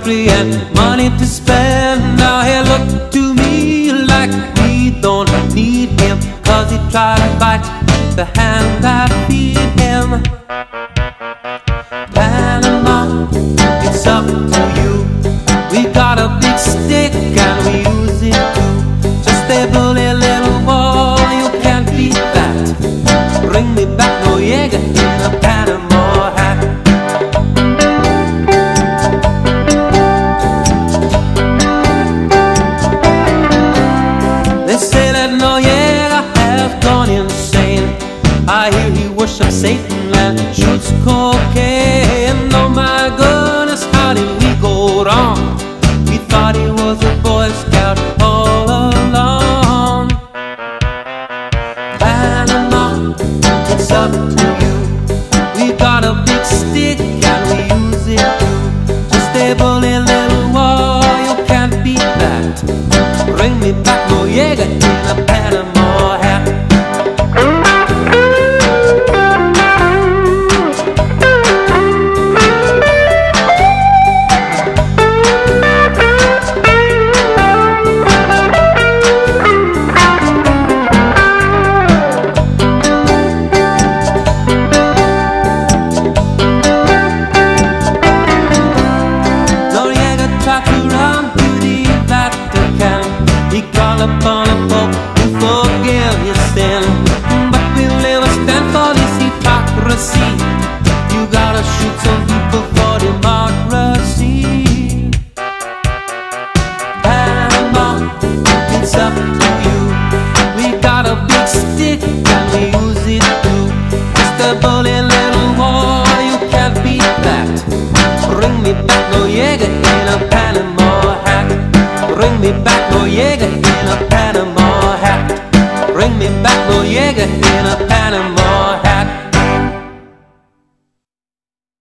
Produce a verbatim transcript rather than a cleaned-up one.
country and money to spend. Now he look to me like we don't need him, 'cause he tried to bite the hand that feed him. Panama, it's up to you. We got a big stick and we use it too. Just a bully little wall, you can't beat that. Bring me back Noriega in a Panama hat. They say that Noriega has gone insane. I hear he worships Satan and shoots cocaine. Oh my goodness, how did we go wrong? We thought he was a Boy Scout all along. Panama, it's up to